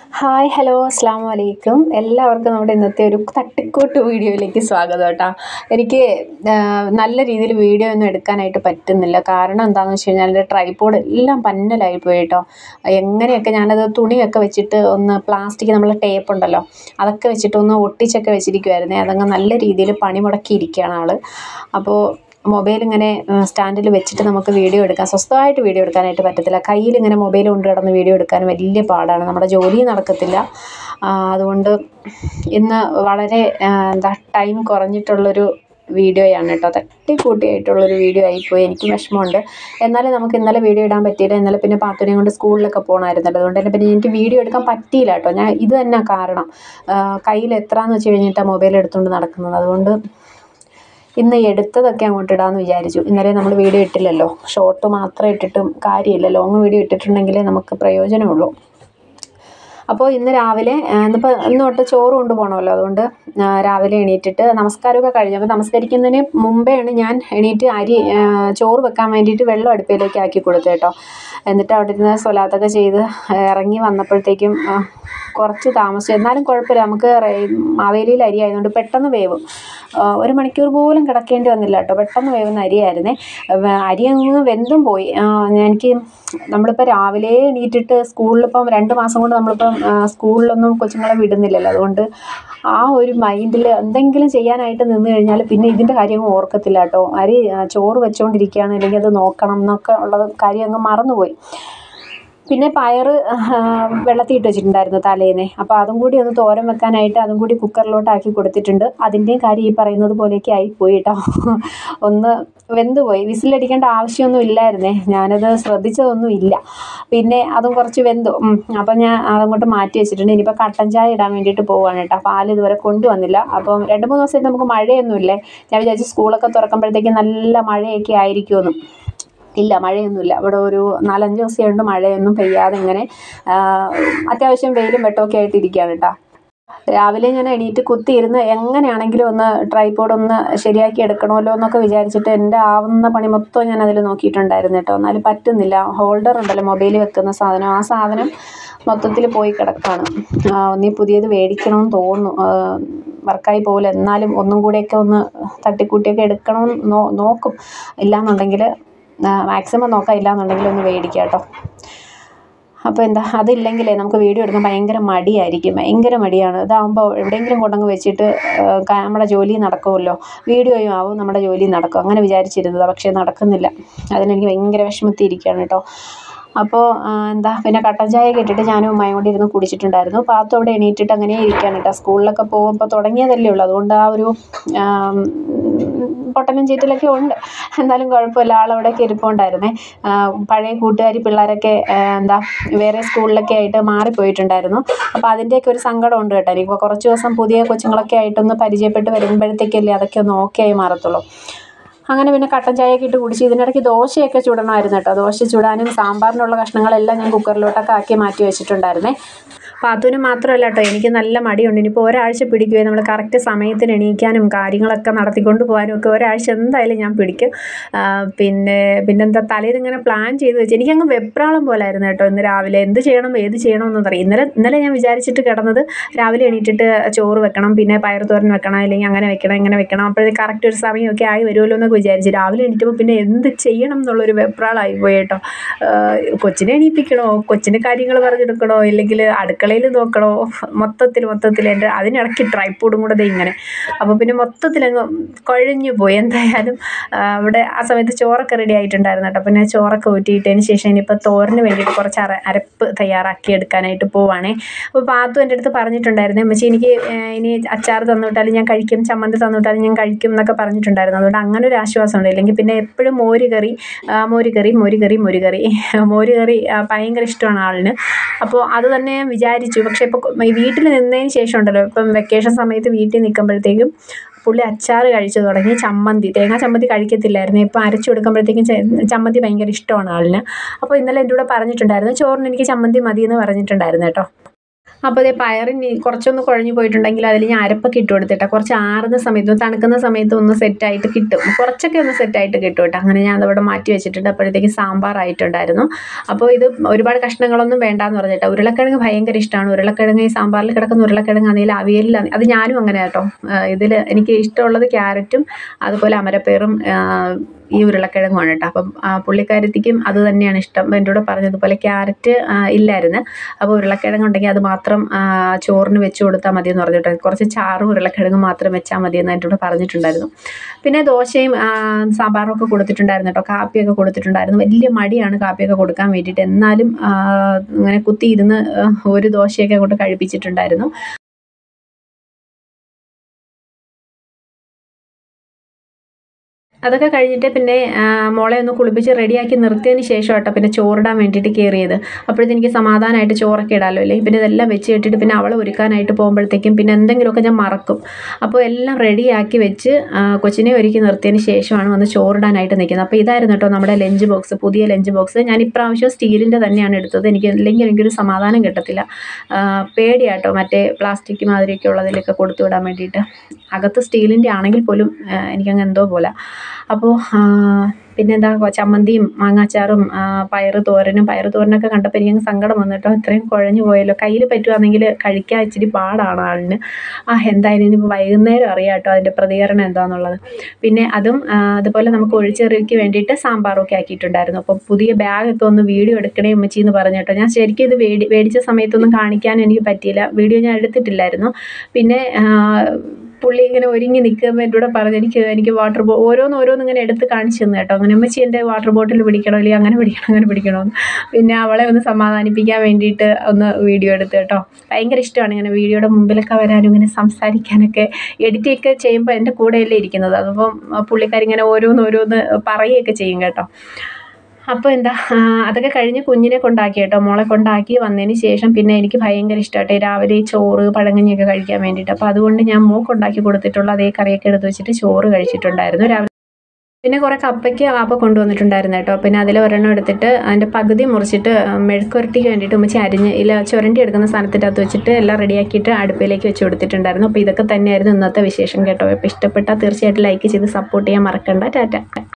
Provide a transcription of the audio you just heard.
Hi hello അസ്സാം വലൈക്കും. എല്ലാവർക്കും നമ്മുടെ ഇന്നത്തെ ഒരു തട്ടിക്കൂട്ട് വീഡിയോയിലേക്ക് സ്വാഗതം കേട്ടോ. എനിക്ക് നല്ല രീതിയിൽ വീഡിയോ ഒന്നും എടുക്കാനായിട്ട് പറ്റുന്നില്ല. കാരണം എന്താണെന്ന് വെച്ച് കഴിഞ്ഞാൽ എൻ്റെ ട്രൈപോഡ് എല്ലാം പന്നലായി പോയി കേട്ടോ. എങ്ങനെയൊക്കെ ഞാനത് തുണിയൊക്കെ വെച്ചിട്ട് ഒന്ന് പ്ലാസ്റ്റിക് നമ്മൾ ടേപ്പ് ഉണ്ടല്ലോ അതൊക്കെ വെച്ചിട്ട് ഒന്ന് ഒട്ടിച്ചൊക്കെ വെച്ചിരിക്കുമായിരുന്നേ. അതങ്ങ് നല്ല രീതിയിൽ പണി മുടക്കിയിരിക്കുകയാണ് ആൾ. അപ്പോൾ മൊബൈൽ ഇങ്ങനെ സ്റ്റാൻഡിൽ വെച്ചിട്ട് നമുക്ക് വീഡിയോ എടുക്കാൻ സ്വസ്ഥമായിട്ട് വീഡിയോ എടുക്കാനായിട്ട് പറ്റത്തില്ല. കയ്യിൽ ഇങ്ങനെ മൊബൈൽ കൊണ്ട് കിടന്ന് വീഡിയോ എടുക്കാൻ വലിയ പാടാണ്. നമ്മുടെ ജോലി നടക്കത്തില്ല. അതുകൊണ്ട് ഇന്ന് വളരെ ടൈം കുറഞ്ഞിട്ടുള്ളൊരു വീഡിയോയാണ് കേട്ടോ. തട്ടിക്കൂട്ടിയായിട്ടുള്ളൊരു വീഡിയോ ആയിപ്പോയി. എനിക്ക് വിഷമമുണ്ട്. എന്നാലും നമുക്ക് ഇന്നലെ വീഡിയോ ഇടാൻ പറ്റിയില്ല. ഇന്നലെ പിന്നെ പാത്തുനെ കൊണ്ട് സ്കൂളിലൊക്കെ പോകണമായിരുന്നല്ലോ. അതുകൊണ്ട് തന്നെ പിന്നെ എനിക്ക് വീഡിയോ എടുക്കാൻ പറ്റിയില്ല കേട്ടോ. ഞാൻ ഇത് തന്നെ കാരണം കയ്യിൽ എത്രയെന്ന് വെച്ച് കഴിഞ്ഞിട്ടാണ് മൊബൈൽ എടുത്തുകൊണ്ട് നടക്കുന്നത്. അതുകൊണ്ട് ഇന്ന് എടുത്തതൊക്കെ അങ്ങോട്ട് ഇടാമെന്ന് വിചാരിച്ചു. ഇന്നലെ നമ്മൾ വീഡിയോ ഇട്ടില്ലല്ലോ. ഷോർട്ട് മാത്രം ഇട്ടിട്ടും കാര്യമില്ല. ലോങ് വീഡിയോ ഇട്ടിട്ടുണ്ടെങ്കിലേ നമുക്ക് പ്രയോജനമുള്ളൂ. അപ്പോൾ ഇന്ന് രാവിലെ ഇന്ന് തൊട്ട് ചോറ് കൊണ്ടുപോകണമല്ലോ. അതുകൊണ്ട് രാവിലെ എണീറ്റിട്ട് നമസ്കാരമൊക്കെ കഴിഞ്ഞു. അപ്പോൾ നമസ്കരിക്കുന്നതിന് മുമ്പെയാണ് ഞാൻ എണീറ്റ് ചോറ് വെക്കാൻ വേണ്ടിയിട്ട് വെള്ളം അടുപ്പിലേക്ക് ആക്കി കൊടുത്തു കേട്ടോ. എന്നിട്ട് അവിടെ ഇരുന്ന് സ്വലാത്തൊക്കെ ചെയ്ത് ഇറങ്ങി വന്നപ്പോഴത്തേക്കും കുറച്ച് താമസിച്ചു. എന്നാലും കുഴപ്പമില്ല. നമുക്ക് മാവേലിയിൽ അരി ആയതുകൊണ്ട് പെട്ടെന്ന് വേവും. 1 മണിക്കൂർ പോലും കിടക്കേണ്ടി വന്നില്ല കേട്ടോ. പെട്ടെന്ന് വേവുന്ന അരിയായിരുന്നേ. അരി അങ്ങ് വെന്തും പോയി. എനിക്ക് നമ്മളിപ്പോൾ രാവിലെ എണീറ്റിട്ട് സ്കൂളിലിപ്പം 2 മാസം കൊണ്ട് നമ്മളിപ്പം സ്കൂളിലൊന്നും കൊച്ചുങ്ങളെ വിടുന്നില്ലല്ലോ. അതുകൊണ്ട് ആ ഒരു മൈൻഡിൽ എന്തെങ്കിലും ചെയ്യാനായിട്ട് നിന്ന് കഴിഞ്ഞാൽ പിന്നെ ഇതിൻ്റെ കാര്യം അങ്ങ് ഓർക്കത്തില്ല കേട്ടോ. ചോറ് വെച്ചുകൊണ്ടിരിക്കുകയാണ്, അല്ലെങ്കിൽ അത് നോക്കണം എന്നൊക്കെ ഉള്ളത് കാര്യം അങ്ങ് മറന്നുപോയി. പിന്നെ പയറ് വെള്ളത്തിൽ ഇട്ട് വെച്ചിട്ടുണ്ടായിരുന്നു തലേന്നെ. അപ്പോൾ അതും കൂടി ഒന്ന് തോരൻ വെക്കാനായിട്ട് അതും കൂടി കുക്കറിലോട്ട് ആക്കി കൊടുത്തിട്ടുണ്ട്. അതിൻ്റെയും കാര്യം ഈ പറയുന്നത് പോലെയൊക്കെ ആയിപ്പോയി കേട്ടോ. ഒന്ന് വെന്തുപോയി. വിസിലടിക്കേണ്ട ആവശ്യമൊന്നും ഇല്ലായിരുന്നേ. ഞാനത് ശ്രദ്ധിച്ചതൊന്നും ഇല്ല. പിന്നെ അതും കുറച്ച് വെന്തു. അപ്പം ഞാൻ അതങ്ങോട്ട് മാറ്റി വെച്ചിട്ടുണ്ട്. ഇനിയിപ്പോൾ കട്ടൻ ചായ ഇടാൻ വേണ്ടിയിട്ട് പോവുകയാണ് കേട്ടോ. പാൽ ഇതുവരെ കൊണ്ടുവന്നില്ല. അപ്പം 2-3 ദിവസമായിട്ട് നമുക്ക് മഴയൊന്നുമില്ലേ. ഞാൻ വിചാരിച്ചു സ്കൂളൊക്കെ തുറക്കുമ്പോഴത്തേക്കും നല്ല മഴയൊക്കെ ആയിരിക്കുമെന്ന്. ഇല്ല, മഴയൊന്നുമില്ല. ഇവിടെ ഒരു 4-5 ദിവസമായിട്ട് മഴയൊന്നും പെയ്യാതെ ഇങ്ങനെ അത്യാവശ്യം വെയിലും വെട്ടമൊക്കെ ആയിട്ട് ഇരിക്കുകയാണ് കേട്ടോ. രാവിലെ ഞാൻ എണീറ്റ് കുത്തിയിരുന്ന് എങ്ങനെയാണെങ്കിലും ഒന്ന് ട്രൈപോഡ് ഒന്ന് ശരിയാക്കി എടുക്കണമല്ലോ എന്നൊക്കെ വിചാരിച്ചിട്ട് എൻ്റെ ആവുന്ന പണി മൊത്തം ഞാൻ അതിൽ നോക്കിയിട്ടുണ്ടായിരുന്നു കേട്ടോ. എന്നാലും പറ്റുന്നില്ല. ഹോൾഡർ ഉണ്ടല്ലോ മൊബൈൽ വെക്കുന്ന സാധനം, ആ സാധനം മൊത്തത്തിൽ പോയി കിടക്കുകയാണ്. ഒന്നീ പുതിയത് മേടിക്കണമെന്ന് തോന്നുന്നു. വർക്കായി പോകില്ല. എന്നാലും ഒന്നും കൂടെയൊക്കെ ഒന്ന് തട്ടിക്കൂട്ടിയൊക്കെ എടുക്കണമെന്ന് നോക്കും. ഇല്ലയെന്നുണ്ടെങ്കിൽ മാക്സിമം നോക്കാം. ഇല്ലയെന്നുണ്ടെങ്കിൽ ഒന്ന് മേടിക്കാം കേട്ടോ. അപ്പോൾ അതില്ലെങ്കിലേ നമുക്ക് വീഡിയോ എടുക്കാൻ ഭയങ്കര മടിയായിരിക്കും. ഭയങ്കര മടിയാണ്. ഇതാകുമ്പോൾ എവിടെയെങ്കിലും കൊണ്ടങ്ങ് വെച്ചിട്ട് നമ്മുടെ ജോലി നടക്കുമല്ലോ. വീഡിയോയും ആവും, നമ്മുടെ ജോലി നടക്കും. അങ്ങനെ വിചാരിച്ചിരുന്നതാണ്. പക്ഷേ നടക്കുന്നില്ല. അതിനെനിക്ക് ഭയങ്കര വിഷമത്തിയിരിക്കുകയാണ് കേട്ടോ. അപ്പോൾ പിന്നെ കട്ടൻ ചായ ഇട്ടിട്ട് ഞാനും ഉമ്മയും കൂടി ഇരുന്ന് കുടിച്ചിട്ടുണ്ടായിരുന്നു. പാത്തു അവിടെ എണീറ്റിട്ട് അങ്ങനെ ഇരിക്കുകയാണ് കേട്ടോ. സ്കൂളിലൊക്കെ പോകുമ്പോൾ തുടങ്ങിയതല്ലേ ഉള്ളൂ. അതുകൊണ്ട് ആ ഒരു പൊട്ടലും ചീറ്റലൊക്കെ ഉണ്ട്. എന്നാലും കുഴപ്പമില്ല. ആളവിടെയൊക്കെ ഇരിപ്പുണ്ടായിരുന്നേ. പഴയ കൂട്ടുകാരി പിള്ളേരൊക്കെ വേറെ സ്കൂളിലൊക്കെ ആയിട്ട് മാറിപ്പോയിട്ടുണ്ടായിരുന്നു. അപ്പോൾ അതിൻ്റെയൊക്കെ ഒരു സങ്കടം ഉണ്ട് കേട്ടോ. എനിക്കിപ്പോൾ കുറച്ച് ദിവസം പുതിയ കൊച്ചുങ്ങളൊക്കെ ആയിട്ടൊന്ന് പരിചയപ്പെട്ട് വരുമ്പോഴത്തേക്കല്ലേ അതൊക്കെ ഒന്ന് ഓക്കെ ആയി മാറത്തുള്ളൂ. അങ്ങനെ പിന്നെ കട്ടൻ ചായയൊക്കെ ഇട്ട് കുടിച്ച് ഇതിനിടയ്ക്ക് ദോശയൊക്കെ ചുടണമായിരുന്നു കേട്ടോ. ദോശ ചുടാനും സാമ്പാറിനുള്ള കഷ്ണങ്ങളെല്ലാം ഞാൻ കുക്കറിലോട്ടൊക്കെ ആക്കി മാറ്റി വെച്ചിട്ടുണ്ടായിരുന്നേ. പാത്തുവിന് മാത്രമല്ല കേട്ടോ, എനിക്ക് നല്ല മടിയുണ്ട്. ഇനിയിപ്പോൾ ഒരാഴ്ച പിടിക്കുമേ നമ്മൾ കറക്റ്റ് സമയത്തിന് എണീക്കാനും കാര്യങ്ങളൊക്കെ നടത്തിക്കൊണ്ട് പോകാനും ഒക്കെ ഒരാഴ്ച എന്തായാലും ഞാൻ പിടിക്കും. പിന്നെന്താ തലേന്ന് ഇങ്ങനെ പ്ലാൻ ചെയ്ത് വെച്ച് എനിക്കങ്ങ് വെപ്രാളം പോലായിരുന്നു കേട്ടോ. ഇന്ന് രാവിലെ എന്ത് ചെയ്യണം ഏത് ചെയ്യണമെന്നൊന്നും അറിയാം. ഇന്നലെ ഞാൻ വിചാരിച്ചിട്ട് കിടന്നത് രാവിലെ എണീറ്റിട്ട് ചോറ് വെക്കണം, പിന്നെ പയർ തോരൻ വെക്കണം, അല്ലെങ്കിൽ അങ്ങനെ വെക്കണം ഇങ്ങനെ വെക്കണം. അപ്പോഴത്തേക്ക് കറക്റ്റ് ഒരു സമയമൊക്കെ ആയി വരുമല്ലോ എന്നൊക്കെ വിചാരിച്ചു. രാവിലെ എണീറ്റപ്പോൾ പിന്നെ എന്ത് ചെയ്യണം എന്നുള്ളൊരു വെപ്രാളമായി പോയി കേട്ടോ. കൊച്ചിനെ എണീപ്പിക്കണോ, കൊച്ചിൻ്റെ കാര്യങ്ങൾ പറഞ്ഞെടുക്കണോ, ഇല്ലെങ്കിൽ അടുക്കളയിൽ നോക്കണോ, മൊത്തത്തിൽ എൻ്റെ അതിനിടയ്ക്ക് ട്രൈപോഡും കൂടെ ഇങ്ങനെ. അപ്പോൾ പിന്നെ മൊത്തത്തിലങ്ങ് കുഴഞ്ഞു പോയി. എന്തായാലും അവിടെ ആ സമയത്ത് ചോറൊക്കെ റെഡി ആയിട്ടുണ്ടായിരുന്നു കേട്ടോ. പിന്നെ ചോറൊക്കെ ഊറ്റിയിട്ടതിന് ശേഷം ഇനിയിപ്പോൾ തോരന് വേണ്ടിയിട്ട് കുറച്ച് അരപ്പ് തയ്യാറാക്കി എടുക്കാനായിട്ട് പോവുകയാണേ. അപ്പോൾ പാത്തു എൻ്റെ അടുത്ത് പറഞ്ഞിട്ടുണ്ടായിരുന്നു, അമ്മച്ചി എനിക്ക് ഇനി അച്ചാർ തന്നുവിട്ടാലും ഞാൻ കഴിക്കും, ചമ്മന്തി തന്നുവിട്ടാലും ഞാൻ കഴിക്കും എന്നൊക്കെ പറഞ്ഞിട്ടുണ്ടായിരുന്നു. അതുകൊണ്ട് അങ്ങനെ ഒരു ആശ്വാസമുണ്ട്. ഇല്ലെങ്കിൽ പിന്നെ എപ്പോഴും മോരുകറി ഭയങ്കര ഇഷ്ടമാണ് ആളിന്. അപ്പോൾ അത് തന്നെ ഞാൻ വിചാരിച്ചു. പക്ഷേ ഇപ്പോൾ വീട്ടിൽ നിന്നതിന് ശേഷം ഉണ്ടല്ലോ, ഇപ്പം വെക്കേഷൻ സമയത്ത് വീട്ടിൽ നിൽക്കുമ്പോഴത്തേക്കും പുള്ളി അച്ചാർ കഴിച്ചു തുടങ്ങി. തേങ്ങാ ചമ്മന്തി കഴിക്കത്തില്ലായിരുന്നു. ഇപ്പോൾ അരച്ചു കൊടുക്കുമ്പോഴത്തേക്കും ചമ്മന്തി ഭയങ്കര ഇഷ്ടമാണ് ആളിന്. അപ്പോൾ ഇന്നലെ എൻ്റെ കൂടെ പറഞ്ഞിട്ടുണ്ടായിരുന്നു ചോറിന് എനിക്ക് ചമ്മന്തി മതി എന്ന് പറഞ്ഞിട്ടുണ്ടായിരുന്നു കേട്ടോ. അപ്പോൾ അതേ പയറിന് കുറച്ചൊന്ന് കുഴഞ്ഞു പോയിട്ടുണ്ടെങ്കിൽ അതിൽ ഞാൻ അരപ്പൊക്കെ ഇട്ട് കൊടുത്തിട്ട് കുറച്ച് ആറുന്ന സമയത്ത് തണുക്കുന്ന സമയത്ത് ഒന്ന് സെറ്റായിട്ട് കിട്ടും, കുറച്ചൊക്കെ ഒന്ന് സെറ്റായിട്ട് കിട്ടും കേട്ടോ. അങ്ങനെ ഞാൻ അതവിടെ മാറ്റി വെച്ചിട്ടുണ്ട്. അപ്പോഴത്തേക്ക് സാമ്പാറായിട്ടുണ്ടായിരുന്നു. അപ്പോൾ ഇത് ഒരുപാട് കഷ്ണങ്ങളൊന്നും വേണ്ടാന്ന് പറഞ്ഞിട്ട്, ഉരുളക്കിഴങ്ങ് ഭയങ്കര ഇഷ്ടമാണ്. ഉരുളക്കിഴങ്ങ് ഈ സാമ്പാറിൽ കിടക്കുന്ന ഉരുളക്കിഴങ്ങ് ആണെങ്കിൽ അവിയലിൽ അത് ഞാനും അങ്ങനെ കേട്ടോ. ഇതിൽ എനിക്ക് ഇഷ്ടമുള്ളത് ക്യാരറ്റും അതുപോലെ അമരപ്പയറും ഈ ഉരുളക്കിഴങ്ങുമാണ് കേട്ടോ. അപ്പം പുള്ളിക്കാരത്തിക്കും അത് തന്നെയാണ് ഇഷ്ടം. എൻ്റെ കൂടെ പറഞ്ഞതുപോലെ ക്യാരറ്റ് ഇല്ലായിരുന്നു, അപ്പോൾ ഉരുളക്കിഴങ്ങ് ഉണ്ടെങ്കിൽ അത് മാത്രം ചോറിന് വെച്ച് കൊടുത്താൽ മതിയെന്ന് പറഞ്ഞിട്ട് കുറച്ച് ചാറും ഉരുളക്കിഴങ്ങും മാത്രം വെച്ചാൽ മതിയെന്ന് എൻ്റെ കൂടെ പറഞ്ഞിട്ടുണ്ടായിരുന്നു. പിന്നെ ദോശയും സാമ്പാറും ഒക്കെ കൊടുത്തിട്ടുണ്ടായിരുന്നു കേട്ടോ. കാപ്പിയൊക്കെ കൊടുത്തിട്ടുണ്ടായിരുന്നു. വലിയ മടിയാണ് കാപ്പിയൊക്കെ കൊടുക്കാൻ വേണ്ടിയിട്ട്, എന്നാലും ഇങ്ങനെ കുത്തിയിരുന്ന് ഒരു ദോശയൊക്കെ അങ്ങോട്ട് കഴിപ്പിച്ചിട്ടുണ്ടായിരുന്നു. അതൊക്കെ കഴിഞ്ഞിട്ട് പിന്നെ മോളെ ഒന്ന് കുളിപ്പിച്ച് റെഡിയാക്കി നിർത്തിയതിന് ശേഷം കേട്ടോ പിന്നെ ചോറിടാൻ വേണ്ടിയിട്ട് കയറിയത്. അപ്പോഴത്തേക്ക് എനിക്ക് സമാധാനമായിട്ട് ചോറൊക്കെ ഇടാമല്ലോ അല്ലേ. പിന്നെ ഇതെല്ലാം വെച്ച് കെട്ടിയിട്ട് പിന്നെ അവളെ ഒരുക്കാനായിട്ട് പോകുമ്പോഴത്തേക്കും പിന്നെ എന്തെങ്കിലുമൊക്കെ ഞാൻ മറക്കും. അപ്പോൾ എല്ലാം റെഡിയാക്കി വെച്ച് കൊച്ചിനെ ഒരുക്കി നിർത്തിയതിന് ശേഷമാണ് വന്ന് ചോറിടാനായിട്ട് നിൽക്കുന്നത്. അപ്പോൾ ഇതായിരുന്നു കേട്ടോ നമ്മുടെ ലഞ്ച് ബോക്സ്, പുതിയ ലഞ്ച് ബോക്സ്. ഞാൻ ഇപ്രാവശ്യം സ്റ്റീലിൻ്റെ തന്നെയാണ് എടുത്തത്. അല്ലെങ്കിൽ എനിക്കൊരു സമാധാനം കിട്ടത്തില്ല, പേടിയാട്ടോ മറ്റേ പ്ലാസ്റ്റിക് മാതിരിയൊക്കെ ഉള്ളതിലൊക്കെ കൊടുത്തു വിടാൻ വേണ്ടിയിട്ട്. അകത്ത് സ്റ്റീലിൻ്റെ ആണെങ്കിൽ പോലും എനിക്കങ്ങ് എന്തോ പോലെ. അപ്പോൾ പിന്നെന്താ ചമ്മന്തിയും മാങ്ങാച്ചാറും പയർ തോരനൊക്കെ കണ്ടപ്പോൾ എനിക്കങ്ങ് സങ്കടം വന്നിട്ടോ. ഇത്രയും കുഴഞ്ഞു പോയല്ലോ, കയ്യിൽ പറ്റുവാണെങ്കിൽ കഴിക്കാൻ ഇച്ചിരി പാടാണ് ആളിന്. എന്തായാലും ഇനിയിപ്പോൾ വൈകുന്നേരം അറിയാം കേട്ടോ അതിൻ്റെ പ്രതികരണം എന്താണെന്നുള്ളത്. പിന്നെ അതും അതുപോലെ നമുക്ക് ഒഴിച്ചെറിക്ക് വേണ്ടിയിട്ട് സാമ്പാറൊക്കെ ആക്കിയിട്ടുണ്ടായിരുന്നു. അപ്പോൾ പുതിയ ബാഗൊക്കെ ഒന്ന് വീഡിയോ എടുക്കണേ ഉമ്മച്ചി എന്ന് പറഞ്ഞു കേട്ടോ. ഞാൻ ശരിക്കും ഇത് മേടിച്ച സമയത്തൊന്നും കാണിക്കാൻ എനിക്ക് പറ്റിയില്ല, വീഡിയോ ഞാൻ എടുത്തിട്ടില്ലായിരുന്നു. പിന്നെ പുള്ളി ഇങ്ങനെ ഒരുങ്ങി നിൽക്കുമ്പോൾ എൻ്റെ കൂടെ പറഞ്ഞു എനിക്ക് വാട്ടർ ഓരോന്ന് ഇങ്ങനെ എടുത്ത് കാണിച്ചു തന്നു കേട്ടോ. അങ്ങനെ ഉമ്മച്ചി എൻ്റെ വാട്ടർ ബോട്ടിൽ പിടിക്കണോ, അല്ലെങ്കിൽ അങ്ങനെ പിടിക്കണമെന്ന്. പിന്നെ അവളെ ഒന്ന് സമാധാനിപ്പിക്കാൻ വേണ്ടിയിട്ട് ഒന്ന് വീഡിയോ എടുത്ത് കേട്ടോ. ഭയങ്കര ഇഷ്ടമാണ് ഇങ്ങനെ വീഡിയോയുടെ മുമ്പിലൊക്കെ വരാനും ഇങ്ങനെ സംസാരിക്കാനൊക്കെ. എഡിറ്റൊക്കെ ചെയ്യുമ്പോൾ എൻ്റെ കൂടെയല്ലേ ഇരിക്കുന്നത്, അതിപ്പം പുള്ളിക്കാരിങ്ങനെ ഓരോന്ന് പറയുകയൊക്കെ ചെയ്യും കേട്ടോ. അപ്പോൾ എന്താ അതൊക്കെ കഴിഞ്ഞ് കുഞ്ഞിനെ കൊണ്ടാക്കി കേട്ടോ, മോളെ കൊണ്ടാക്കി വന്നതിന് ശേഷം പിന്നെ എനിക്ക് ഭയങ്കര ഇഷ്ടമാട്ടെ രാവിലെ ഈ ചോറ് പഴങ്കഞ്ഞിയൊക്കെ കഴിക്കാൻ വേണ്ടിയിട്ട്. അപ്പോൾ അതുകൊണ്ട് ഞാൻ മോൾക്ക് ഉണ്ടാക്കി കൊടുത്തിട്ടുള്ള അതേ കറിയൊക്കെ എടുത്ത് വെച്ചിട്ട് ചോറ് കഴിച്ചിട്ടുണ്ടായിരുന്നു രാവിലെ. പിന്നെ കുറേ കപ്പയ്ക്ക് കൊണ്ടുവന്നിട്ടുണ്ടായിരുന്നു കേട്ടോ. പിന്നെ അതിൽ ഒരെണ്ണം എടുത്തിട്ട് അതിൻ്റെ പകുതി മുറിച്ചിട്ട് മെഴുക്കുരട്ടിക്ക് വേണ്ടിയിട്ട് ഉമ്മച്ചി അരിഞ്ഞ് ചുരണ്ടി എടുക്കുന്ന സാധനത്തിൻ്റെ അകത്ത് വെച്ചിട്ട് എല്ലാം റെഡിയാക്കിയിട്ട് അടുപ്പിലേക്ക് വെച്ച് കൊടുത്തിട്ടുണ്ടായിരുന്നു. അപ്പോൾ ഇതൊക്കെ തന്നെയായിരുന്നു ഇന്നത്തെ വിശേഷം കേട്ടോ. അപ്പോൾ ഇഷ്ടപ്പെട്ടാൽ തീർച്ചയായിട്ടും ലൈക്ക് ചെയ്ത് സപ്പോർട്ട് ചെയ്യാൻ മറക്കണ്ട. ടാറ്റ.